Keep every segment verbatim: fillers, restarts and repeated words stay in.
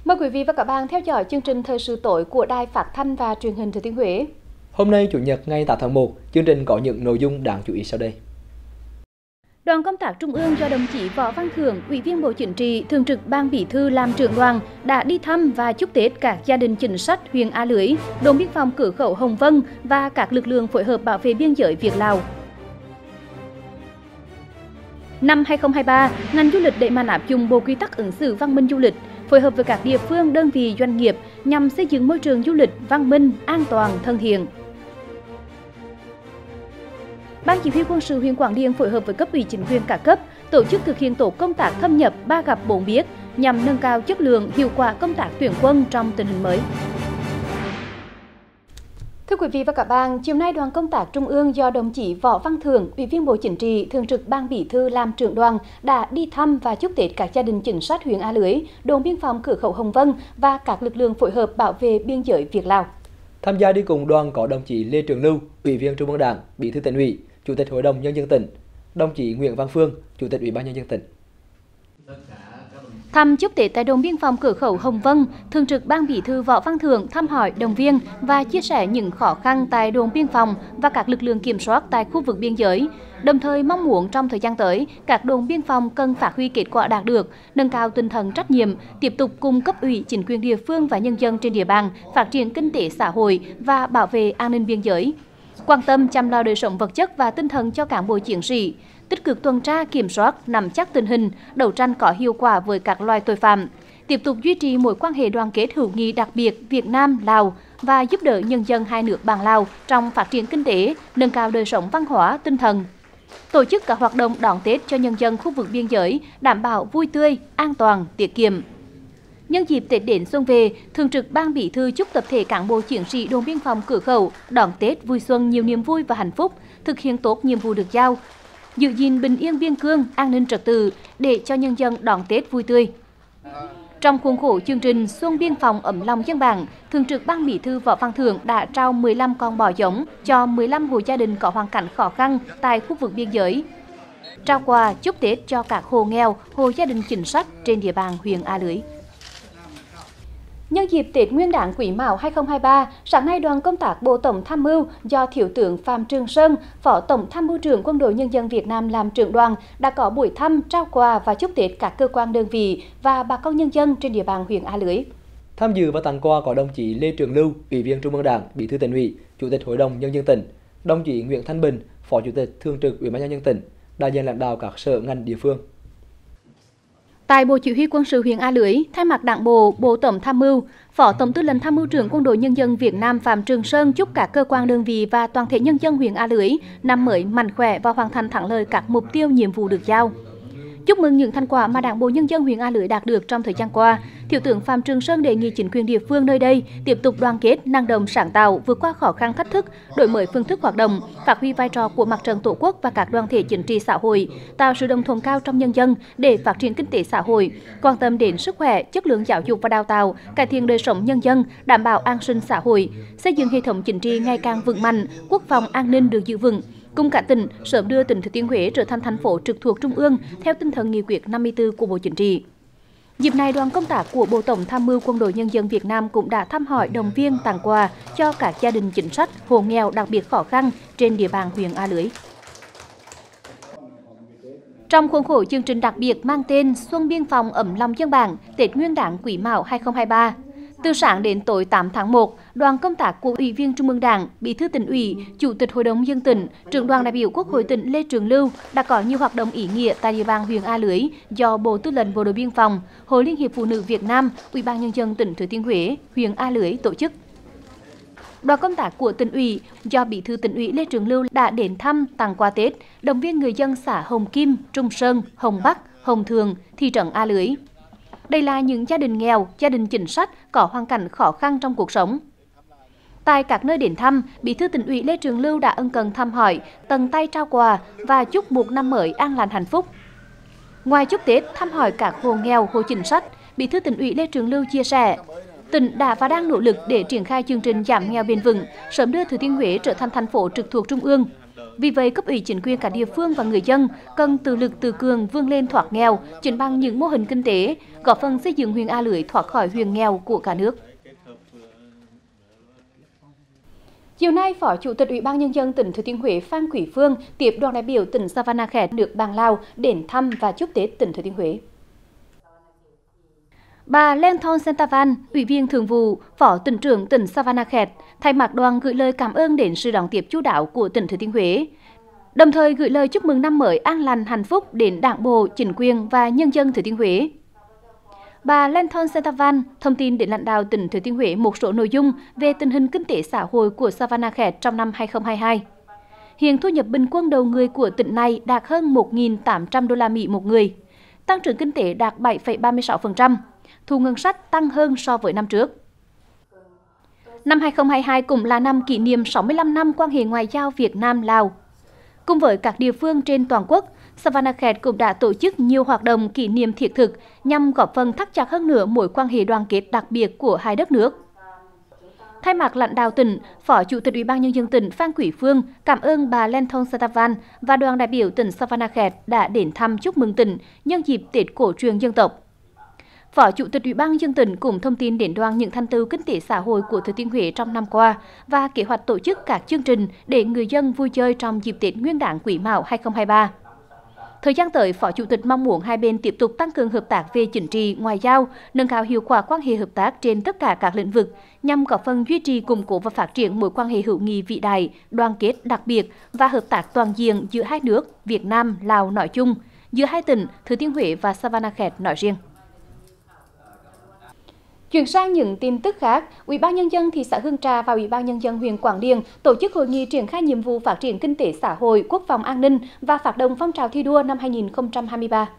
Mời quý vị và các bạn theo dõi chương trình Thời sự tối của Đài Phát thanh và Truyền hình Thừa Thiên Huế. Hôm nay Chủ nhật ngày tám tháng một, chương trình có những nội dung đáng chú ý sau đây. Đoàn công tác Trung ương do đồng chí Võ Văn Thưởng, Ủy viên Bộ Chính trị, Thường trực Ban Bí thư làm trưởng đoàn đã đi thăm và chúc Tết các gia đình chính sách huyện A Lưới, đồn biên phòng cửa khẩu Hồng Vân và các lực lượng phối hợp bảo vệ biên giới Việt Lào. Năm hai không hai ba, ngành du lịch đẩy mạnh áp dụng bộ quy tắc ứng xử văn minh du lịch, phối hợp với các địa phương, đơn vị, doanh nghiệp nhằm xây dựng môi trường du lịch văn minh, an toàn, thân thiện. Ban Chỉ huy Quân sự huyện Quảng Điền phối hợp với cấp ủy chính quyền các cấp tổ chức thực hiện tổ công tác thâm nhập ba gặp bốn biết nhằm nâng cao chất lượng, hiệu quả công tác tuyển quân trong tình hình mới. Thưa quý vị và các bạn, chiều nay đoàn công tác Trung ương do đồng chí Võ Văn Thưởng, Ủy viên Bộ Chính trị, Thường trực Ban Bí thư làm trưởng đoàn đã đi thăm và chúc Tết các gia đình chính sách huyện A Lưới, đồn biên phòng cửa khẩu Hồng Vân và các lực lượng phối hợp bảo vệ biên giới Việt Lào. Tham gia đi cùng đoàn có đồng chí Lê Trường Lưu, Ủy viên Trung ương Đảng, Bí thư Tỉnh ủy, Chủ tịch Hội đồng Nhân dân tỉnh, đồng chí Nguyễn Văn Phương, Chủ tịch Ủy ban Nhân dân tỉnh. Thăm chúc Tết tại đồn biên phòng cửa khẩu Hồng Vân, Thường trực Ban Bí thư Võ Văn Thưởng thăm hỏi, động viên và chia sẻ những khó khăn tại đồn biên phòng và các lực lượng kiểm soát tại khu vực biên giới. Đồng thời mong muốn trong thời gian tới, các đồn biên phòng cần phát huy kết quả đạt được, nâng cao tinh thần trách nhiệm, tiếp tục cùng cấp ủy, chính quyền địa phương và nhân dân trên địa bàn phát triển kinh tế xã hội và bảo vệ an ninh biên giới. Quan tâm chăm lo đời sống vật chất và tinh thần cho cán bộ chiến sĩ, tích cực tuần tra kiểm soát, nắm chắc tình hình, đấu tranh có hiệu quả với các loại tội phạm, tiếp tục duy trì mối quan hệ đoàn kết hữu nghị đặc biệt Việt Nam Lào và giúp đỡ nhân dân hai nước bạn Lào trong phát triển kinh tế, nâng cao đời sống văn hóa, tinh thần. Tổ chức các hoạt động đón Tết cho nhân dân khu vực biên giới, đảm bảo vui tươi, an toàn, tiết kiệm. Nhân dịp Tết đến xuân về, Thường trực Ban Bí thư chúc tập thể cán bộ chiến sĩ đồn biên phòng cửa khẩu đón Tết vui xuân nhiều niềm vui và hạnh phúc, thực hiện tốt nhiệm vụ được giao, giữ gìn bình yên biên cương, an ninh trật tự để cho nhân dân đón Tết vui tươi. Trong khuôn khổ chương trình Xuân biên phòng ấm lòng dân bản, Thường trực Ban Bí thư Võ Văn Thưởng đã trao mười lăm con bò giống cho mười lăm hộ gia đình có hoàn cảnh khó khăn tại khu vực biên giới. Trao quà chúc Tết cho các hộ nghèo, hộ gia đình chính sách trên địa bàn huyện A Lưới. Nhân dịp Tết Nguyên đán Quý Mão hai không hai ba, sáng nay đoàn công tác Bộ Tổng Tham mưu do Thiếu tướng Phạm Trường Sơn, Phó Tổng Tham mưu trưởng Quân đội Nhân dân Việt Nam làm trưởng đoàn đã có buổi thăm, trao quà và chúc Tết các cơ quan đơn vị và bà con nhân dân trên địa bàn huyện A Lưới. Tham dự và tặng quà có đồng chí Lê Trường Lưu, Ủy viên Trung ương Đảng, Bí thư Tỉnh ủy, Chủ tịch Hội đồng Nhân dân tỉnh, đồng chí Nguyễn Thanh Bình, Phó Chủ tịch Thường trực Ủy ban Nhân dân tỉnh, đại diện lãnh đạo các sở ngành địa phương. Tại Bộ Chỉ huy Quân sự huyện A Lưới, thay mặt Đảng bộ, Bộ Tổng Tham mưu, Phó Tổng Tư lệnh Tham mưu trưởng Quân đội Nhân dân Việt Nam Phạm Trường Sơn chúc các cơ quan đơn vị và toàn thể nhân dân huyện A Lưới năm mới mạnh khỏe và hoàn thành thắng lợi các mục tiêu nhiệm vụ được giao. Chúc mừng những thành quả mà Đảng bộ Nhân dân huyện A Lưới đạt được trong thời gian qua, Thiếu tướng Phạm Trường Sơn đề nghị chính quyền địa phương nơi đây tiếp tục đoàn kết, năng động, sáng tạo, vượt qua khó khăn thách thức, đổi mới phương thức hoạt động, phát huy vai trò của Mặt trận Tổ quốc và các đoàn thể chính trị xã hội, tạo sự đồng thuận cao trong nhân dân để phát triển kinh tế xã hội, quan tâm đến sức khỏe, chất lượng giáo dục và đào tạo, cải thiện đời sống nhân dân, đảm bảo an sinh xã hội, xây dựng hệ thống chính trị ngày càng vững mạnh, quốc phòng an ninh được giữ vững. Cùng cả tỉnh sớm đưa tỉnh Thừa Thiên Huế trở thành thành phố trực thuộc Trung ương theo tinh thần nghị quyết năm mươi tư của Bộ Chính trị. Dịp này, đoàn công tác của Bộ Tổng Tham mưu Quân đội Nhân dân Việt Nam cũng đã thăm hỏi, động viên, tặng quà cho các gia đình chính sách, hộ nghèo đặc biệt khó khăn trên địa bàn huyện A Lưới. Trong khuôn khổ chương trình đặc biệt mang tên Xuân biên phòng ấm lòng dân bản, Tết Nguyên đán Quý Mão hai không hai ba. Từ sáng đến tối tám tháng một, đoàn công tác của Ủy viên Trung ương Đảng, Bí thư Tỉnh ủy, Chủ tịch Hội đồng Nhân dân tỉnh, Trưởng đoàn đại biểu Quốc hội tỉnh Lê Trường Lưu đã có nhiều hoạt động ý nghĩa tại địa bàn huyện A Lưới do Bộ Tư lệnh Bộ đội Biên phòng, Hội Liên hiệp Phụ nữ Việt Nam, Ủy ban Nhân dân tỉnh Thừa Thiên Huế, huyện A Lưới tổ chức. Đoàn công tác của Tỉnh ủy do Bí thư Tỉnh ủy Lê Trường Lưu đã đến thăm, tặng quà Tết, động viên người dân xã Hồng Kim, Trung Sơn, Hồng Bắc, Hồng Thường, thị trấn A Lưới. Đây là những gia đình nghèo, gia đình chính sách có hoàn cảnh khó khăn trong cuộc sống. Tại các nơi đến thăm, Bí thư Tỉnh ủy Lê Trường Lưu đã ân cần thăm hỏi, tận tay trao quà và chúc một năm mới an lành hạnh phúc. Ngoài chúc Tết, thăm hỏi các hộ nghèo, hộ chính sách, Bí thư Tỉnh ủy Lê Trường Lưu chia sẻ, tỉnh đã và đang nỗ lực để triển khai chương trình giảm nghèo bền vững, sớm đưa Thừa Thiên Huế trở thành thành phố trực thuộc Trung ương. Vì vậy, cấp ủy chính quyền các địa phương và người dân cần tự lực tự cường vươn lên thoát nghèo chính bằng những mô hình kinh tế, góp phần xây dựng huyện A Lưới thoát khỏi huyện nghèo của cả nước. Chiều nay, Phó Chủ tịch Ủy ban Nhân dân tỉnh Thừa Thiên Huế Phan Quý Phương tiếp đoàn đại biểu tỉnh Savanakhet được Bạn Lào đến thăm và chúc Tết tỉnh Thừa Thiên Huế. Bà Lenthon Sentavan, Ủy viên Thường vụ, Phó tỉnh trưởng tỉnh Savanakhet, thay mặt đoàn gửi lời cảm ơn đến sự đón tiếp chu đáo của tỉnh Thừa Thiên Huế, đồng thời gửi lời chúc mừng năm mới an lành hạnh phúc đến Đảng bộ, chính quyền và nhân dân Thừa Thiên Huế. Bà Lenthon Sentavan thông tin đến lãnh đạo tỉnh Thừa Thiên Huế một số nội dung về tình hình kinh tế xã hội của Savanakhet trong năm hai không hai hai. Hiện thu nhập bình quân đầu người của tỉnh này đạt hơn một nghìn tám trăm đô la Mỹ một người, tăng trưởng kinh tế đạt bảy phẩy ba mươi sáu phần trăm, thu ngân sách tăng hơn so với năm trước. Năm hai không hai hai cũng là năm kỷ niệm sáu mươi lăm năm quan hệ ngoại giao Việt Nam-Lào. Cùng với các địa phương trên toàn quốc, Savanakhet cũng đã tổ chức nhiều hoạt động kỷ niệm thiết thực nhằm góp phần thắt chặt hơn nữa mối quan hệ đoàn kết đặc biệt của hai đất nước. Thay mặt lãnh đạo tỉnh, Phó Chủ tịch Ủy ban Nhân dân tỉnh Phan Quý Phương cảm ơn bà Lenthon Sentavan và đoàn đại biểu tỉnh Savanakhet đã đến thăm chúc mừng tỉnh nhân dịp Tết cổ truyền dân tộc. Phó Chủ tịch Ủy ban Nhân dân tỉnh cũng thông tin đến đoàn những thành tựu kinh tế xã hội của Thừa Thiên Huế trong năm qua và kế hoạch tổ chức các chương trình để người dân vui chơi trong dịp Tết Nguyên đán Quý Mão hai không hai ba. Thời gian tới, Phó Chủ tịch mong muốn hai bên tiếp tục tăng cường hợp tác về chính trị, ngoại giao, nâng cao hiệu quả quan hệ hợp tác trên tất cả các lĩnh vực nhằm góp phần duy trì, củng cố và phát triển mối quan hệ hữu nghị vĩ đại, đoàn kết đặc biệt và hợp tác toàn diện giữa hai nước Việt Nam, Lào nói chung, giữa hai tỉnh Thừa Thiên Huế và Savanakhet nói riêng. Chuyển sang những tin tức khác, Ủy ban Nhân dân thị xã Hương Trà và Ủy ban Nhân dân huyện Quảng Điền tổ chức hội nghị triển khai nhiệm vụ phát triển kinh tế xã hội, quốc phòng an ninh và phát động phong trào thi đua năm hai nghìn không trăm hai mươi ba.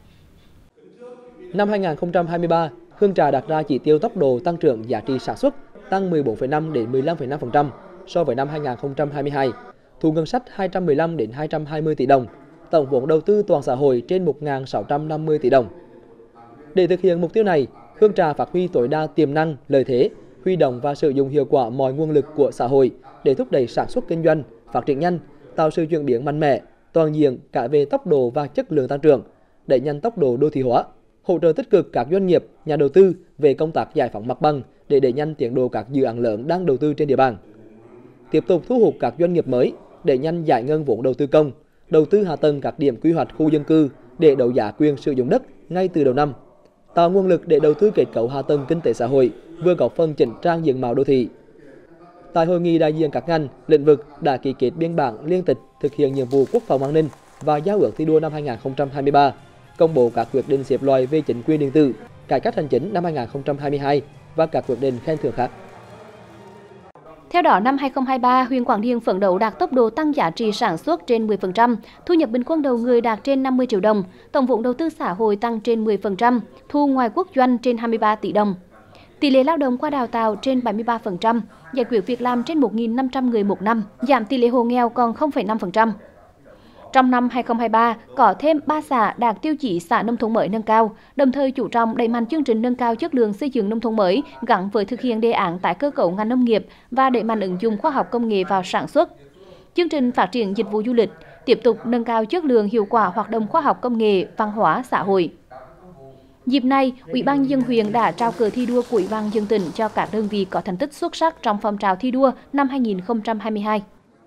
Năm hai nghìn không trăm hai mươi ba, Hương Trà đặt ra chỉ tiêu tốc độ tăng trưởng giá trị sản xuất tăng mười bốn phẩy năm đến mười lăm phẩy năm phần trăm so với năm hai nghìn không trăm hai mươi hai, thu ngân sách hai trăm mười lăm đến hai trăm hai mươi tỷ đồng, tổng vốn đầu tư toàn xã hội trên một nghìn sáu trăm năm mươi tỷ đồng. Để thực hiện mục tiêu này, Hương Trà phát huy tối đa tiềm năng, lợi thế, huy động và sử dụng hiệu quả mọi nguồn lực của xã hội để thúc đẩy sản xuất kinh doanh, phát triển nhanh, tạo sự chuyển biến mạnh mẽ, toàn diện cả về tốc độ và chất lượng tăng trưởng, đẩy nhanh tốc độ đô thị hóa, hỗ trợ tích cực các doanh nghiệp, nhà đầu tư về công tác giải phóng mặt bằng để đẩy nhanh tiến độ các dự án lớn đang đầu tư trên địa bàn. Tiếp tục thu hút các doanh nghiệp mới, đẩy nhanh giải ngân vốn đầu tư công, đầu tư hạ tầng các điểm quy hoạch khu dân cư để đấu giá quyền sử dụng đất ngay từ đầu năm, tạo nguồn lực để đầu tư kết cấu hạ tầng kinh tế xã hội, vừa góp phần chỉnh trang diện mạo đô thị. Tại hội nghị, đại diện các ngành, lĩnh vực đã ký kết biên bản liên tịch thực hiện nhiệm vụ quốc phòng an ninh và giao ước thi đua năm hai nghìn không trăm hai mươi ba, công bố các quyết định xếp loại về chính quyền điện tử, cải cách hành chính năm hai nghìn không trăm hai mươi hai và các quyết định khen thưởng khác. Theo đó, năm hai không hai ba, huyện Quảng Điền phấn đấu đạt tốc độ tăng giá trị sản xuất trên mười phần trăm, thu nhập bình quân đầu người đạt trên năm mươi triệu đồng, tổng vốn đầu tư xã hội tăng trên mười phần trăm, thu ngoài quốc doanh trên hai mươi ba tỷ đồng. Tỷ lệ lao động qua đào tạo trên bảy mươi ba phần trăm, giải quyết việc làm trên một nghìn năm trăm người một năm, giảm tỷ lệ hộ nghèo còn không phẩy năm phần trăm. Trong năm hai không hai ba, có thêm ba xã đạt tiêu chí xã nông thôn mới nâng cao, đồng thời chú trọng đẩy mạnh chương trình nâng cao chất lượng xây dựng nông thôn mới gắn với thực hiện đề án tái cơ cấu ngành nông nghiệp và đẩy mạnh ứng dụng khoa học công nghệ vào sản xuất. Chương trình phát triển dịch vụ du lịch tiếp tục nâng cao chất lượng hiệu quả hoạt động khoa học công nghệ, văn hóa xã hội. Dịp này, Ủy ban Nhân dân huyện đã trao cờ thi đua của Ủy ban Nhân dân tỉnh cho các đơn vị có thành tích xuất sắc trong phong trào thi đua năm hai nghìn không trăm hai mươi hai.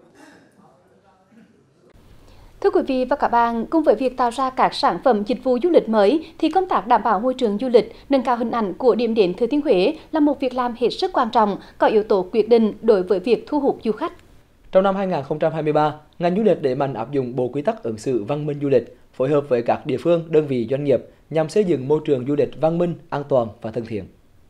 Thưa quý vị và các bạn, cùng với việc tạo ra các sản phẩm dịch vụ du lịch mới, thì công tác đảm bảo môi trường du lịch, nâng cao hình ảnh của điểm đến Thừa Thiên Huế là một việc làm hết sức quan trọng, có yếu tố quyết định đối với việc thu hút du khách. Trong năm hai nghìn không trăm hai mươi ba, ngành du lịch đẩy mạnh áp dụng bộ quy tắc ứng xử văn minh du lịch, phối hợp với các địa phương, đơn vị doanh nghiệp nhằm xây dựng môi trường du lịch văn minh, an toàn và thân thiện.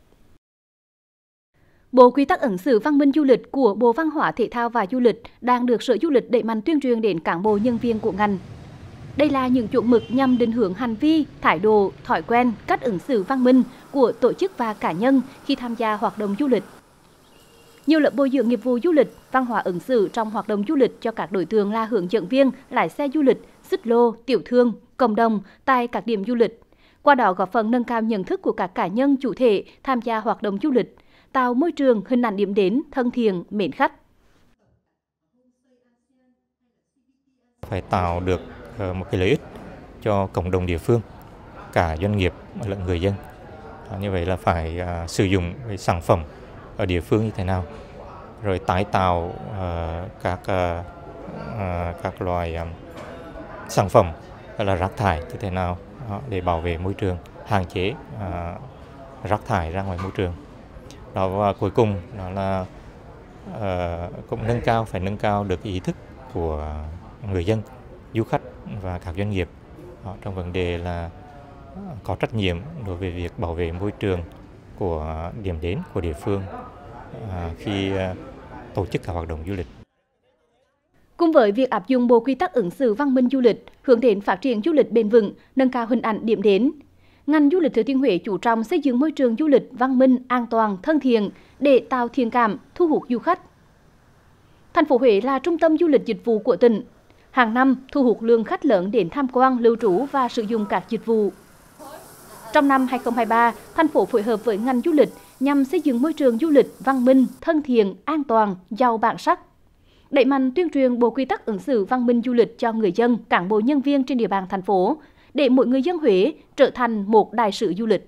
Bộ quy tắc ứng xử văn minh du lịch của Bộ Văn hóa Thể thao và Du lịch đang được Sở Du lịch đẩy mạnh tuyên truyền đến cán bộ nhân viên của ngành. Đây là những chuẩn mực nhằm định hướng hành vi, thái độ, thói quen, cách ứng xử văn minh của tổ chức và cá nhân khi tham gia hoạt động du lịch. Nhiều lớp bồi dưỡng nghiệp vụ du lịch, văn hóa ứng xử trong hoạt động du lịch cho các đối tượng là hướng dẫn viên, lái xe du lịch, xích lô, tiểu thương, cộng đồng tại các điểm du lịch. Qua đó góp phần nâng cao nhận thức của các cá nhân chủ thể tham gia hoạt động du lịch, tạo môi trường hình ảnh điểm đến thân thiện, mến khách. Phải tạo được một cái lợi ích cho cộng đồng địa phương, cả doanh nghiệp lẫn người dân. Như vậy là phải sử dụng cái sản phẩm ở địa phương như thế nào, rồi tái tạo các các loại sản phẩm là rác thải như thế nào để bảo vệ môi trường, hạn chế rác thải ra ngoài môi trường. Đó, và cuối cùng đó là uh, cũng nâng cao phải nâng cao được ý thức của người dân, du khách và các doanh nghiệp đó, trong vấn đề là có trách nhiệm đối với việc bảo vệ môi trường của điểm đến của địa phương uh, khi uh, tổ chức các hoạt động du lịch. Cùng với việc áp dụng bộ quy tắc ứng xử văn minh du lịch, hướng đến phát triển du lịch bền vững, nâng cao hình ảnh điểm đến, ngành du lịch Thừa Thiên Huế chú trọng xây dựng môi trường du lịch văn minh, an toàn, thân thiện để tạo thiện cảm, thu hút du khách. Thành phố Huế là trung tâm du lịch dịch vụ của tỉnh. Hàng năm thu hút lượng khách lớn đến tham quan, lưu trú và sử dụng các dịch vụ. Trong năm hai không hai ba, thành phố phối hợp với ngành du lịch nhằm xây dựng môi trường du lịch văn minh, thân thiện, an toàn, giàu bản sắc. Đẩy mạnh tuyên truyền bộ quy tắc ứng xử văn minh du lịch cho người dân, cán bộ nhân viên trên địa bàn thành phố, để mỗi người dân Huế trở thành một đại sứ du lịch.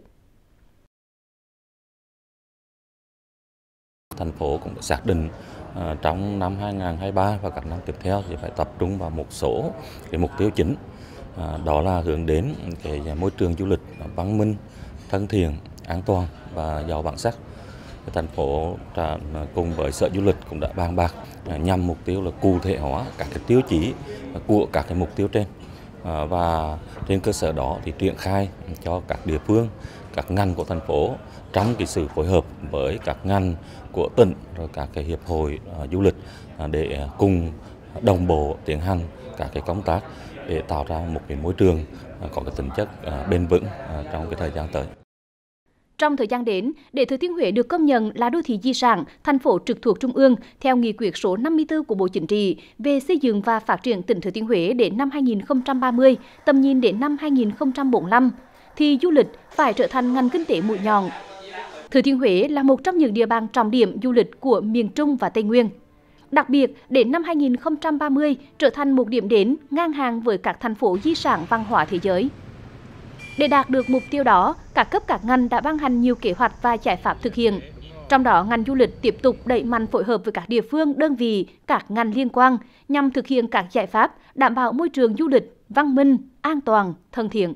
Thành phố cũng đã xác định uh, trong năm hai không hai ba và các năm tiếp theo thì phải tập trung vào một số cái mục tiêu chính, uh, đó là hướng đến cái môi trường du lịch văn minh, thân thiện, an toàn và giàu bản sắc. Thành phố đã cùng với Sở Du lịch cũng đã bàn bạc uh, nhằm mục tiêu là cụ thể hóa các cái tiêu chí của các cái mục tiêu trên. Và trên cơ sở đó thì triển khai cho các địa phương, các ngành của thành phố trong cái sự phối hợp với các ngành của tỉnh rồi các cái hiệp hội uh, du lịch uh, để cùng đồng bộ tiến hành các cái công tác để tạo ra một cái môi trường uh, có cái tính chất uh, bền vững uh, trong cái thời gian tới. Trong thời gian đến, để Thừa Thiên Huế được công nhận là đô thị di sản, thành phố trực thuộc Trung ương theo nghị quyết số năm mươi tư của Bộ Chính trị về xây dựng và phát triển tỉnh Thừa Thiên Huế đến năm hai nghìn không trăm ba mươi, tầm nhìn đến năm hai nghìn không trăm bốn mươi lăm, thì du lịch phải trở thành ngành kinh tế mũi nhọn. Thừa Thiên Huế là một trong những địa bàn trọng điểm du lịch của miền Trung và Tây Nguyên. Đặc biệt, đến năm hai nghìn không trăm ba mươi trở thành một điểm đến ngang hàng với các thành phố di sản văn hóa thế giới. Để đạt được mục tiêu đó, các cấp các ngành đã ban hành nhiều kế hoạch và giải pháp thực hiện. Trong đó, ngành du lịch tiếp tục đẩy mạnh phối hợp với các địa phương, đơn vị, các ngành liên quan nhằm thực hiện các giải pháp đảm bảo môi trường du lịch văn minh, an toàn, thân thiện.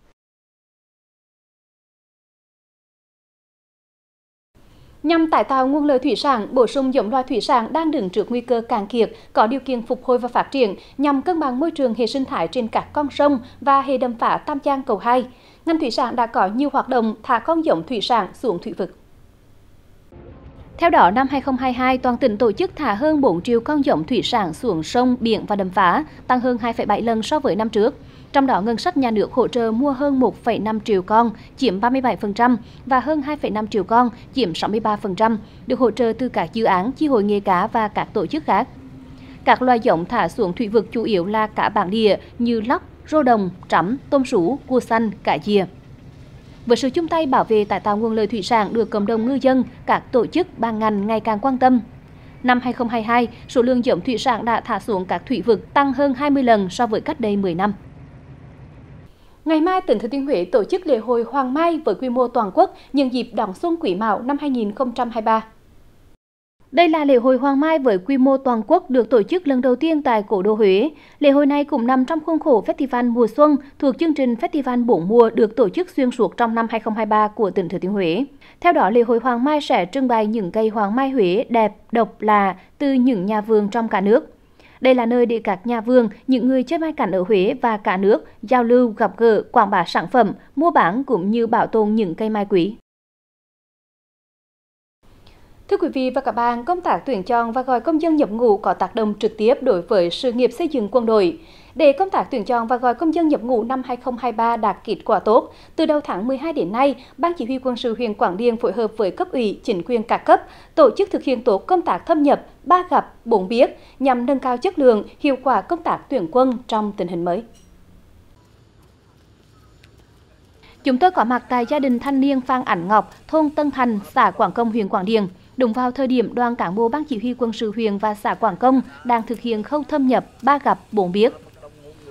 Nhằm tái tạo nguồn lợi thủy sản, bổ sung giống loài thủy sản đang đứng trước nguy cơ cạn kiệt, có điều kiện phục hồi và phát triển nhằm cân bằng môi trường hệ sinh thái trên các con sông và hệ đầm phá Tam Giang Cầu Hai, ngành thủy sản đã có nhiều hoạt động thả con giống thủy sản xuống thủy vực. Theo đó, năm hai không hai hai, toàn tỉnh tổ chức thả hơn bốn triệu con giống thủy sản xuống sông, biển và đầm phá, tăng hơn hai phẩy bảy lần so với năm trước. Trong đó, ngân sách nhà nước hỗ trợ mua hơn một phẩy năm triệu con, chiếm ba mươi bảy phần trăm, và hơn hai phẩy năm triệu con, chiếm sáu mươi ba phần trăm, được hỗ trợ từ các dự án, chi hội nghề cá và các tổ chức khác. Các loài giống thả xuống thủy vực chủ yếu là cá bản địa như lóc, rô đồng, trắm, tôm sú, cua xanh, cá dìa. Với sự chung tay bảo vệ tái tạo nguồn lợi thủy sản được cộng đồng ngư dân, các tổ chức, ban ngành ngày càng quan tâm. Năm hai không hai hai, số lượng giống thủy sản đã thả xuống các thủy vực tăng hơn hai mươi lần so với cách đây mười năm. Ngày mai, tỉnh Thừa Thiên Huế tổ chức lễ hội Hoàng Mai với quy mô toàn quốc nhân dịp đón xuân Quý Mão năm hai nghìn không trăm hai mươi ba. Đây là lễ hội Hoàng Mai với quy mô toàn quốc được tổ chức lần đầu tiên tại Cố đô Huế. Lễ hội này cũng nằm trong khuôn khổ Festival mùa xuân thuộc chương trình Festival bốn mùa được tổ chức xuyên suốt trong năm hai không hai ba của tỉnh Thừa Thiên Huế. Theo đó, lễ hội Hoàng Mai sẽ trưng bày những cây Hoàng Mai Huế đẹp, độc lạ từ những nhà vườn trong cả nước. Đây là nơi để các nhà vườn, những người chơi mai cảnh ở Huế và cả nước giao lưu, gặp gỡ, quảng bá sản phẩm, mua bán cũng như bảo tồn những cây mai quý. Thưa quý vị và các bạn, công tác tuyển chọn và gọi công dân nhập ngũ có tác động trực tiếp đối với sự nghiệp xây dựng quân đội. Để công tác tuyển chọn và gọi công dân nhập ngũ năm hai không hai ba đạt kết quả tốt, từ đầu tháng mười hai đến nay, Ban Chỉ huy Quân sự huyện Quảng Điền phối hợp với cấp ủy, chính quyền các cấp tổ chức thực hiện tốt công tác thâm nhập, ba gặp, bốn biết nhằm nâng cao chất lượng, hiệu quả công tác tuyển quân trong tình hình mới. Chúng tôi có mặt tại gia đình thanh niên Phan Ảnh Ngọc, thôn Tân Thành, xã Quảng Công, huyện Quảng Điền. Đúng vào thời điểm đoàn cán bộ Ban Chỉ huy Quân sự huyện và xã Quảng Công đang thực hiện khâu thâm nhập, ba gặp, bốn biết.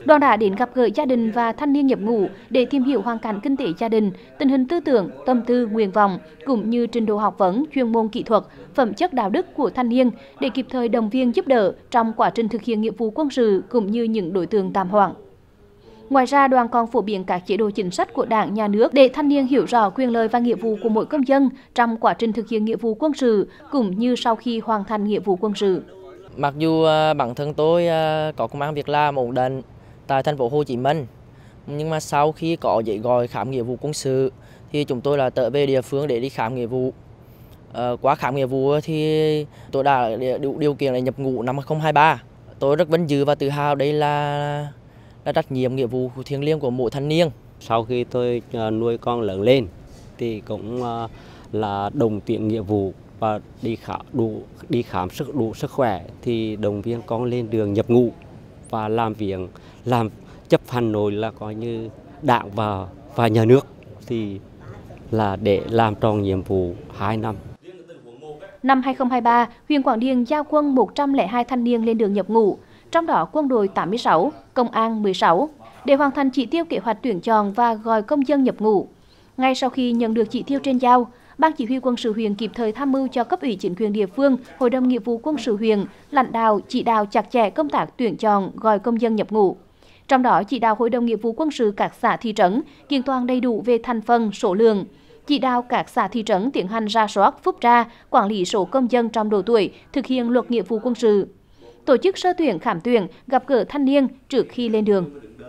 Đoàn đã đến gặp gỡ gia đình và thanh niên nhập ngũ để tìm hiểu hoàn cảnh kinh tế gia đình, tình hình tư tưởng, tâm tư, nguyện vọng, cũng như trình độ học vấn, chuyên môn kỹ thuật, phẩm chất đạo đức của thanh niên để kịp thời động viên giúp đỡ trong quá trình thực hiện nghĩa vụ quân sự cũng như những đối tượng tạm hoãn. Ngoài ra, đoàn còn phổ biến các chế độ chính sách của Đảng, Nhà nước để thanh niên hiểu rõ quyền lợi và nghĩa vụ của mỗi công dân trong quá trình thực hiện nghĩa vụ quân sự cũng như sau khi hoàn thành nghĩa vụ quân sự. Mặc dù bản thân tôi có công ăn việc làm ổn định tại thành phố Hồ Chí Minh, nhưng mà sau khi có giấy gọi khám nghĩa vụ quân sự thì chúng tôi là trở về địa phương để đi khám nghĩa vụ. À, qua khám nghĩa vụ thì tôi đã đủ điều kiện để nhập ngũ năm hai không hai ba. Tôi rất vinh dự và tự hào, đây là là trách nhiệm nghĩa vụ thiêng liêng của mỗi thanh niên. Sau khi tôi nuôi con lớn lên thì cũng là đồng tuyển nghĩa vụ và đi khám đủ đi khám sức đủ sức khỏe thì động viên con lên đường nhập ngũ và làm việc làm chấp hành nội là coi như Đảng và và nhà nước thì là để làm tròn nhiệm vụ hai năm. Năm hai không hai ba, huyện Quảng Điền giao quân một trăm lẻ hai thanh niên lên đường nhập ngũ, trong đó quân đội tám mươi sáu, công an mười sáu, để hoàn thành chỉ tiêu kế hoạch tuyển chọn và gọi công dân nhập ngũ. Ngay sau khi nhận được chỉ tiêu trên giao, Ban Chỉ huy quân sự huyện kịp thời tham mưu cho cấp ủy chính quyền địa phương, Hội đồng Nghĩa vụ quân sự huyện, lãnh đạo chỉ đạo chặt chẽ công tác tuyển chọn gọi công dân nhập ngũ. Trong đó chỉ đạo Hội đồng Nghĩa vụ quân sự các xã thị trấn kiện toàn đầy đủ về thành phần, số lượng, chỉ đạo các xã thị trấn tiến hành rà soát, phúc tra, quản lý số công dân trong độ tuổi, thực hiện luật nghĩa vụ quân sự. Tổ chức sơ tuyển, khám tuyển, gặp gỡ thanh niên trước khi lên đường.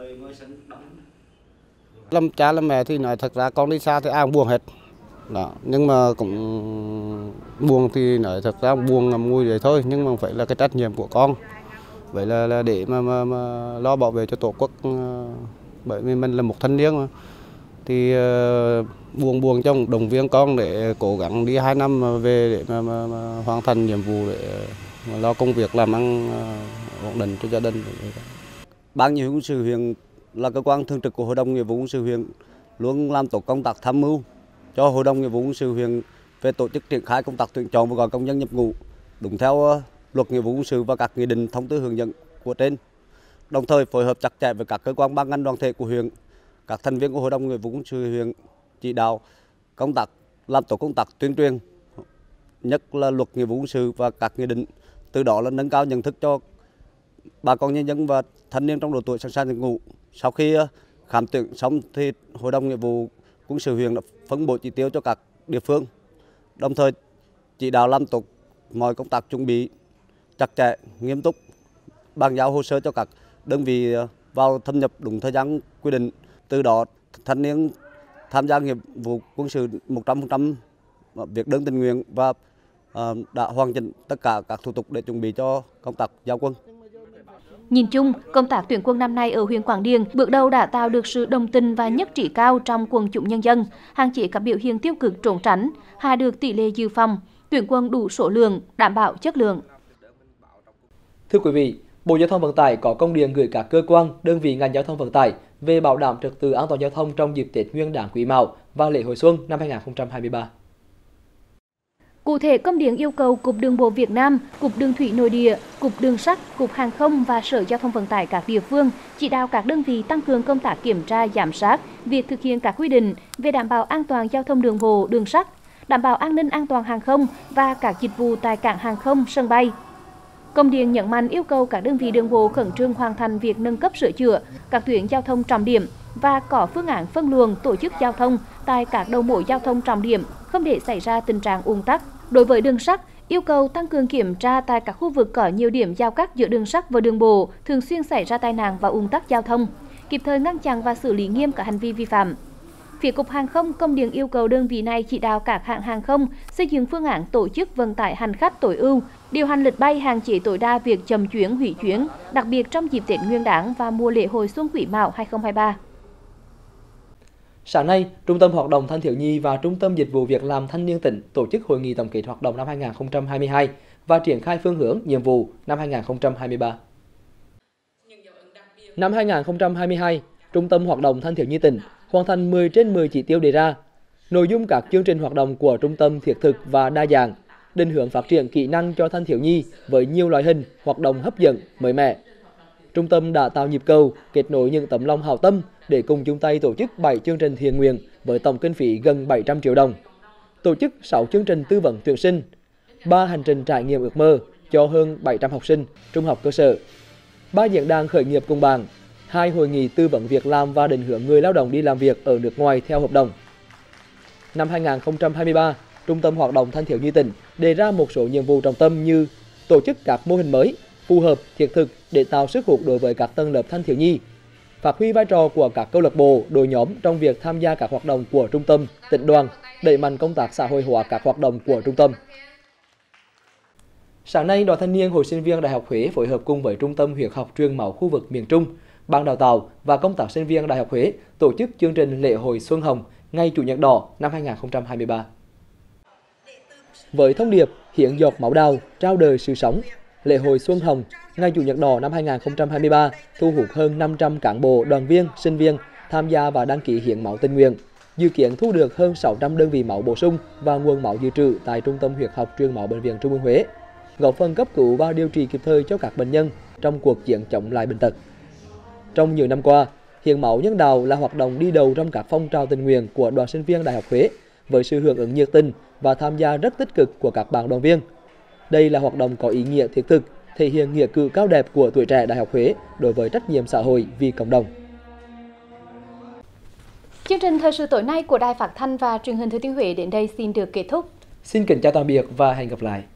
Làm cha làm mẹ thì nói thật ra con đi xa thì ai cũng buồn hết. Đó. Nhưng mà cũng buồn thì nói thật ra buồn ngầm ngùi vậy thôi, nhưng mà phải là cái trách nhiệm của con. Vậy là, là để mà, mà, mà lo bảo vệ cho Tổ quốc, bởi vì mình là một thanh niên mà. Thì uh, buồn buồn trong động viên con để cố gắng đi hai năm mà về để mà, mà, mà hoàn thành nhiệm vụ để mà lo công việc làm ăn uh, ổn định cho gia đình. Ban Chỉ huy quân sự huyện là cơ quan thường trực của Hội đồng Nghĩa vụ quân sự huyện luôn làm tốt công tác tham mưu cho Hội đồng Nghĩa vụ quân sự huyện về tổ chức triển khai công tác tuyển chọn và gọi công dân nhập ngũ đúng theo uh, luật nghĩa vụ quân sự và các nghị định, thông tư hướng dẫn của trên. Đồng thời phối hợp chặt chẽ với các cơ quan ban ngành đoàn thể của huyện, các thành viên của Hội đồng Nghĩa vụ quân sự huyện chỉ đạo công tác làm tốt công tác tuyên truyền, nhất là luật nghĩa vụ quân sự và các nghị định, từ đó là nâng cao nhận thức cho bà con nhân dân và thanh niên trong độ tuổi sẵn sàng nhập ngũ. Sau khi khám tuyển xong thì Hội đồng Nghĩa vụ quân sự huyện đã phân bổ chỉ tiêu cho các địa phương, đồng thời chỉ đạo làm tốt mọi công tác chuẩn bị chặt chẽ, nghiêm túc, bàn giao hồ sơ cho các đơn vị vào thâm nhập đúng thời gian quy định. Từ đó thanh niên tham gia nghĩa vụ quân sự một trăm phần trăm việc đơn tình nguyện và uh, đã hoàn chỉnh tất cả các thủ tục để chuẩn bị cho công tác giao quân. Nhìn chung, công tác tuyển quân năm nay ở huyện Quảng Điền bước đầu đã tạo được sự đồng tình và nhất trí cao trong quần chúng nhân dân, hạn chế các biểu hiện tiêu cực trốn tránh, hạ được tỷ lệ dự phòng, tuyển quân đủ số lượng, đảm bảo chất lượng. Thưa quý vị, Bộ Giao thông Vận tải có công điện gửi các cơ quan, đơn vị ngành giao thông vận tải về bảo đảm trật tự an toàn giao thông trong dịp Tết Nguyên đán Quý Mão và lễ hội xuân năm hai nghìn không trăm hai mươi ba. Cụ thể, công điện yêu cầu Cục Đường bộ Việt Nam, Cục Đường thủy Nội địa, Cục Đường sắt, Cục Hàng không và Sở Giao thông Vận tải các địa phương chỉ đạo các đơn vị tăng cường công tác kiểm tra, giám sát việc thực hiện các quy định về đảm bảo an toàn giao thông đường bộ, đường sắt, đảm bảo an ninh an toàn hàng không và các dịch vụ tại cảng hàng không, sân bay. Công điện nhấn mạnh yêu cầu các đơn vị đường bộ khẩn trương hoàn thành việc nâng cấp sửa chữa các tuyến giao thông trọng điểm và có phương án phân luồng tổ chức giao thông tại các đầu mối giao thông trọng điểm, không để xảy ra tình trạng ùn tắc. Đối với đường sắt, yêu cầu tăng cường kiểm tra tại các khu vực có nhiều điểm giao cắt giữa đường sắt và đường bộ, thường xuyên xảy ra tai nạn và ùn tắc giao thông, kịp thời ngăn chặn và xử lý nghiêm các hành vi vi phạm. Phía Cục Hàng không, công điện yêu cầu đơn vị này chỉ đạo các hãng hàng không xây dựng phương án tổ chức vận tải hành khách tối ưu, điều hành lịch bay hạn chế tối đa việc chậm chuyến, hủy chuyến, đặc biệt trong dịp Tết Nguyên đán và mùa lễ hội Xuân Quý Mão hai không hai ba. Sáng nay, Trung tâm Hoạt động Thanh thiếu nhi và Trung tâm Dịch vụ Việc làm Thanh niên tỉnh tổ chức hội nghị tổng kết hoạt động năm hai nghìn không trăm hai mươi hai và triển khai phương hướng nhiệm vụ năm hai nghìn không trăm hai mươi ba. Năm hai nghìn không trăm hai mươi hai, Trung tâm Hoạt động Thanh thiếu nhi tỉnh hoàn thành mười trên mười chỉ tiêu đề ra. Nội dung các chương trình hoạt động của trung tâm thiết thực và đa dạng, định hướng phát triển kỹ năng cho thanh thiếu nhi với nhiều loại hình hoạt động hấp dẫn, mới mẻ. Trung tâm đã tạo nhịp cầu, kết nối những tấm lòng hảo tâm để cùng chung tay tổ chức bảy chương trình thiện nguyện với tổng kinh phí gần bảy trăm triệu đồng. Tổ chức sáu chương trình tư vấn tuyển sinh, ba hành trình trải nghiệm ước mơ cho hơn bảy trăm học sinh trung học cơ sở, ba diễn đàn khởi nghiệp cùng bạn, hai hội nghị tư vấn việc làm và định hướng người lao động đi làm việc ở nước ngoài theo hợp đồng. Năm hai nghìn không trăm hai mươi ba, Trung tâm Hoạt động Thanh thiếu nhi tỉnh đề ra một số nhiệm vụ trọng tâm như tổ chức các mô hình mới, phù hợp, thiết thực để tạo sức hút đối với các tầng lớp thanh thiếu nhi, phát huy vai trò của các câu lạc bộ, đội nhóm trong việc tham gia các hoạt động của trung tâm, tỉnh đoàn, đẩy mạnh công tác xã hội hóa các hoạt động của trung tâm. Sáng nay, Đoàn Thanh niên Hội sinh viên Đại học Huế phối hợp cùng với Trung tâm Huyết học Truyền máu khu vực miền Trung, Ban đào tạo và công tác sinh viên Đại học Huế tổ chức chương trình lễ hội Xuân Hồng ngày Chủ nhật đỏ năm hai nghìn không trăm hai mươi ba. Với thông điệp hiến giọt máu đào, trao đời sự sống, lễ hội Xuân Hồng ngày Chủ nhật đỏ năm hai nghìn không trăm hai mươi ba thu hút hơn năm trăm cán bộ, đoàn viên, sinh viên tham gia và đăng ký hiến máu tình nguyện. Dự kiến thu được hơn sáu trăm đơn vị máu bổ sung và nguồn máu dự trữ tại Trung tâm Huyết học Truyền máu Bệnh viện Trung ương Huế, góp phần cấp cứu và điều trị kịp thời cho các bệnh nhân trong cuộc chiến chống lại bệnh tật. Trong nhiều năm qua, hiến máu nhân đạo là hoạt động đi đầu trong các phong trào tình nguyện của Đoàn sinh viên Đại học Huế với sự hưởng ứng nhiệt tình và tham gia rất tích cực của các bạn đoàn viên. Đây là hoạt động có ý nghĩa thiết thực, thể hiện nghĩa cử cao đẹp của tuổi trẻ Đại học Huế đối với trách nhiệm xã hội vì cộng đồng. Chương trình thời sự tối nay của Đài Phát thanh và Truyền hình Thừa Thiên Huế đến đây xin được kết thúc. Xin kính chào tạm biệt và hẹn gặp lại.